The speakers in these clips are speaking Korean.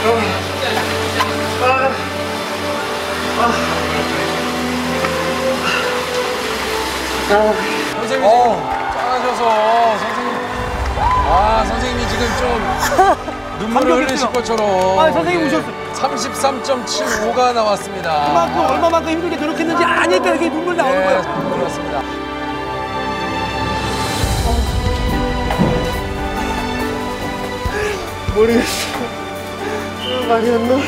선생님 짠하셔서 선생님 선생님이 지금 좀 눈물을 흘리실 것처럼 선생님 오셨어요. 33.75가 나왔습니다. 그만큼 얼마만큼 힘들게 노력했는지 아니까 이렇게 눈물 나오는 거예요. 그렇습니다. 모르겠어. 말이 안 나.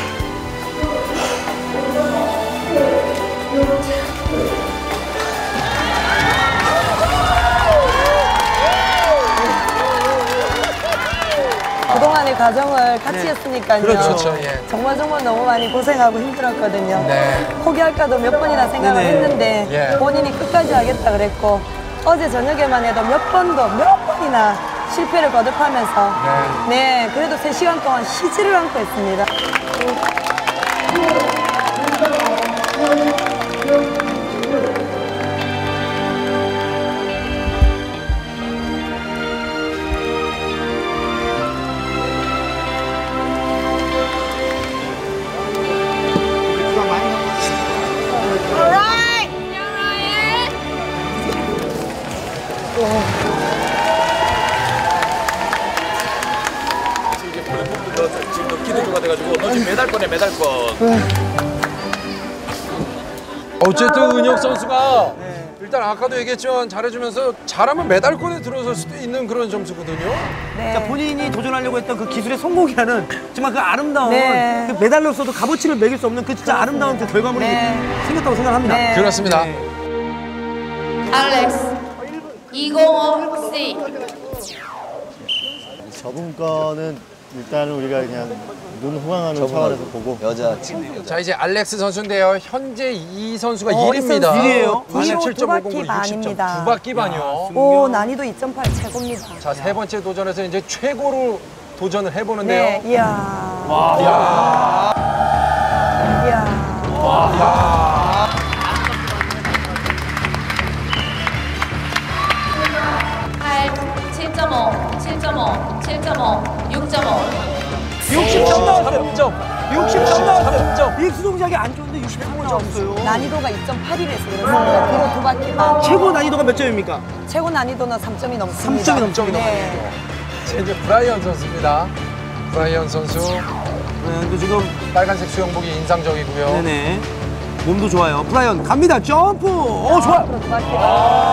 그동안의 과정을 같이 했으니까요. 그렇죠. 예. 정말 너무 많이 고생하고 힘들었거든요. 네. 포기할까도 몇 번이나 생각을 했는데 예. 본인이 끝까지 하겠다 그랬고 어제 저녁에만 해도 몇 번이나 실패를 거듭하면서 네 그래도 3시간 동안 쉬지를 않고 했습니다. 이제 볼레폼도 너 지금 너 기대주가 돼가지고 너 지금 메달권에 메달권. 어쨌든 은혁 선수가 일단 아까도 얘기했지만 잘해주면서 잘하면 메달권에 들어설 수도 있는 그런 점수거든요. 네. 그러니까 본인이 도전하려고 했던 그 기술의 성공이라는 정말 그 아름다운 네. 그 메달로서도 값어치를 매길 수 없는 그 진짜 아름다운 그 결과물이 생겼다고 생각합니다. 네. 그렇습니다. 알렉스 205C. 저번 거는 일단은 우리가 그냥 눈 호강하는 차원에서 보고 자 이제 알렉스 선수인데요. 현재 이 선수가 이 1위입니다. 선수 1위예요? 97.50을 60점. 9바퀴 반이요. 오 난이도 2.8 최고입니다. 자, 세 번째 도전에서 이제 최고로 도전을 해보는데요. 네, 이야. 이야. 이야. 7.5, 7.5, 7.5, 6.5. 60점 나왔어요. 3점. 60점 나왔어요. 3점. 익수 동작이 안 좋은데 60점 나왔어요. 난이도가 2.8이라서 그렇습니다. 그리고 2바퀴 반. 최고 난이도가 몇 점입니까? 최고 난이도는 3점이 넘습니다. 3점이 넘죠. 네. 자, 이제 브라이언 선수입니다. 브라이언 선수. 브라이언도 지금 빨간색 수영복이 인상적이고요. 네네 몸도 좋아요. 브라이언 갑니다. 점프. 오 좋아요. 앞으로 2바퀴 반.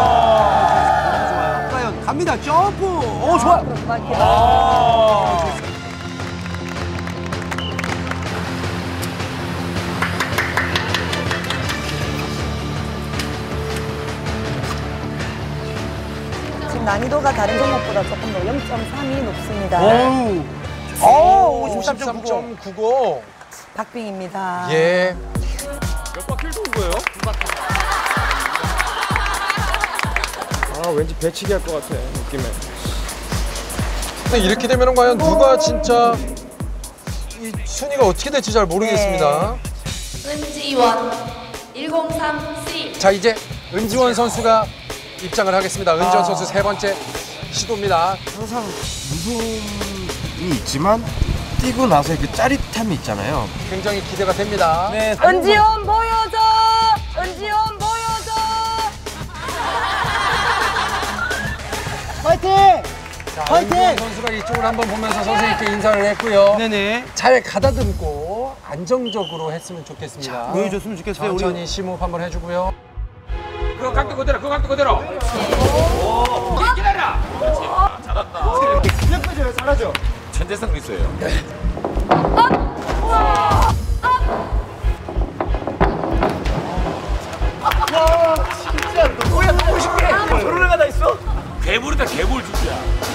좋아요. 브라이언 갑니다. 점프. 오 좋아요. 앞으로 2바퀴 반. 지금 난이도가 다른 종목보다 조금 더 0.3이 높습니다. 오 53.99. 53.90. 박빙입니다. 예. 몇 바퀴를 도는 거예요? 아 왠지 배치기 할 것 같아 느낌에. 근데 이렇게 되면 과연 누가 진짜 이 순위가 어떻게 될지 잘 모르겠습니다. 은지원 103C. 자 이제 은지원 선수가 입장을 하겠습니다. 은지원 선수 세 번째 시도입니다. 항상 무서움이 있지만 뛰고 나서 그 짜릿함이 있잖아요. 굉장히 기대가 됩니다. 네. 은지원 보여줘! 은지원 보여줘! 파이팅! 자, 화이팅! 은지원 선수가 이쪽을 한번 보면서 선생님께 인사를 했고요. 네네. 잘 가다듬고 안정적으로 했으면 좋겠습니다. 보여줬으면 좋겠어요. 천천히 심호흡 한번 해주고요. 그 각도 그대로, 그 각도 그대로. 오, 기다려. 그렇지. 잘한다. 그냥 빼줘요 잘하죠. 천재성 있어요. 와 진짜 뭐야 너무 쉽게. 저런 애가 다 있어? 괴물이다, 괴물 진짜.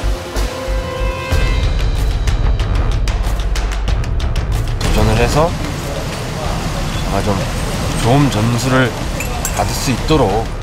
도전을 해서 아마 좀 좋은 점수를 받을 수 있도록